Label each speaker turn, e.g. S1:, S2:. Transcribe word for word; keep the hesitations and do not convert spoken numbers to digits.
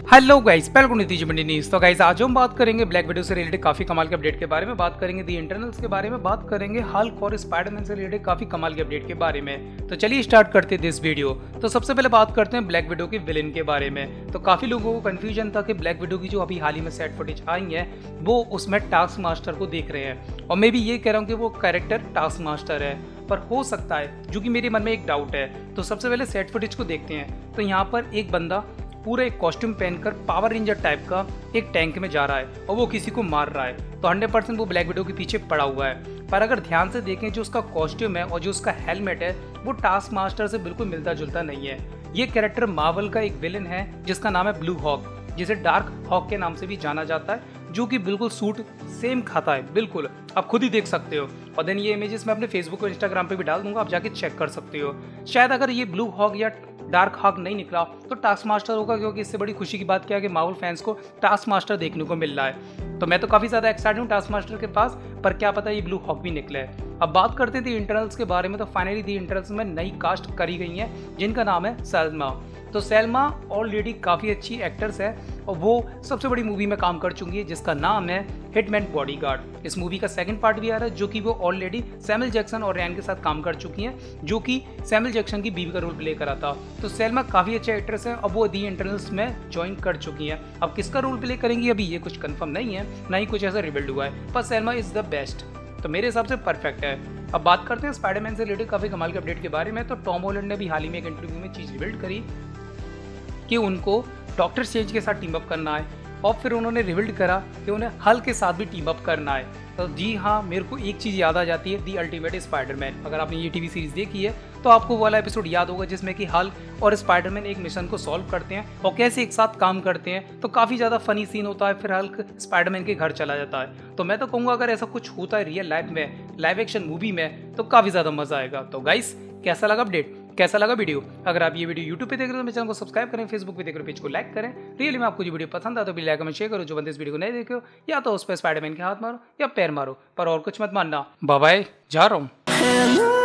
S1: Hello guys, welcome to Mandi news. तो guys आज हम बात करेंगे ब्लैक विडो से रिलेटेड काफी कमाल के अपडेट के बारे में, बात करेंगे दी इंटरनल्स के बारे में, बात करेंगे हल्क और स्पाइडरमैन से रिलेटेड काफी कमाल के अपडेट के बारे में। तो चलिए स्टार्ट करते हैं दिस वीडियो। तो सबसे पहले बात करते हैं ब्लैक विडो की विलेन के बारे में। तो काफी लोगों को कंफ्यूजन था कि ब्लैक विडो की जो अभी हाल ही में सेट फुटेज आई है वो उसमें टास्क मास्टर को देख रहे हैं, और मैं भी ये कह रहा हूँ कि वो कैरेक्टर टास्क मास्टर है, पर हो सकता है, जो कि मेरे मन में एक डाउट है। तो सबसे पहले सेट फुटेज को देखते हैं। तो यहाँ पर एक बंदा पूरा एक कॉस्ट्यूम पहनकर पावर रेंजर टाइप का एक टैंक में जा रहा है और वो किसी को मार रहा है। तो हंड्रेड परसेंट वो ब्लैक विडो के पीछे पड़ा हुआ है। पर अगर ध्यान से देखें, जो उसका कॉस्ट्यूम है और जो उसका हेलमेट है वो टास्क मास्टर से बिल्कुल मिलता जुलता नहीं है। ये कैरेक्टर मार्वल का एक विलन है जिसका नाम है ब्लू हॉक, जिसे डार्क हॉक के नाम से भी जाना जाता है, जो कि बिल्कुल सूट सेम खाता है। बिल्कुल आप खुद ही देख सकते हो। और देन ये इमेजेस मैं अपने फेसबुक और इंस्टाग्राम पे भी डाल दूंगा, आप जाके चेक कर सकते हो। शायद अगर ये ब्लू हॉक या डार्क हॉक नहीं निकला तो टास्क मास्टर होगा, क्योंकि इससे बड़ी खुशी की बात क्या है कि मार्वल फैंस को टास्क मास्टर देखने को मिल रहा है। तो मैं तो काफ़ी ज़्यादा एक्साइटेड हूँ टास्क मास्टर के पास, पर क्या पता ये ब्लू हॉक भी निकले। अब बात करते हैं दी इंटरनल्स के बारे में। तो फाइनली दी इंटरनल्स में नई कास्ट करी गई है जिनका नाम है सैल्मा। तो सैल्मा ऑलरेडी काफ़ी अच्छी एक्टर्स है और वो सबसे बड़ी मूवी में काम कर चुकी है जिसका नाम है हिटमैन बॉडीगार्ड। इस मूवी का सेकंड पार्ट भी आ रहा है, जो कि वो ऑलरेडी सैमुअल जैक्सन और रैन के साथ काम कर चुकी हैं, जो कि सैमुअल जैक्सन की बीवी का रोल प्ले करा था। तो सैल्मा काफ़ी अच्छे एक्ट्रेस है, अब वो दी इंटरनल्स में ज्वाइन कर चुकी हैं। अब किसका रोल प्ले करेंगी अभी ये कुछ कंफर्म नहीं है, ना ही कुछ ऐसा रिवील्ड हुआ है, पर सैल्मा इज द बेस्ट, तो मेरे हिसाब से परफेक्ट है। अब बात करते हैं स्पाइडरमैन से रिलेटेड काफ़ी कमाल के अपडेट के बारे में। तो टॉम हॉलैंड ने भी हाल ही में एक इंटरव्यू में चीज़ रिवील्ड करी कि उनको डॉक्टर स्ट्रेंज के साथ टीम अप करना है, और फिर उन्होंने रिवील्ड करा कि उन्हें हल्क के साथ भी टीम अप करना है। तो जी हाँ, मेरे को एक चीज़ याद आ जाती है, दी अल्टीमेट स्पाइडरमैन। अगर आपने ये टीवी सीरीज देखी है तो आपको वो वाला एपिसोड याद होगा जिसमें कि हल्क और स्पाइडरमैन एक मिशन को सॉल्व करते हैं और कैसे एक साथ काम करते हैं। तो काफ़ी ज़्यादा फनी सीन होता है, फिर हल्क स्पाइडरमैन के घर चला जाता है। तो मैं तो कहूँगा अगर ऐसा कुछ होता है रियल लाइफ में, लाइव एक्शन मूवी में, तो काफ़ी ज़्यादा मज़ा आएगा। तो गाइस, कैसा लगा अपडेट, कैसा लगा वीडियो? अगर आप ये वीडियो यूट्यूब पे देख रहे हो तो मेरे चैनल को सब्सक्राइब करें, फेसबुक पे देख रहे हो पेज को लाइक करें। रियली में आपको जो वीडियो पसंद आता तो भी लाइक कमेंट शेयर करो। जो बंदे इस वीडियो को नहीं देखे हो, या तो उस पर स्पाइडरमैन के हाथ मारो या पैर मारो, पर और कुछ मत मानना। बाय बाय, जा रहा हूँ।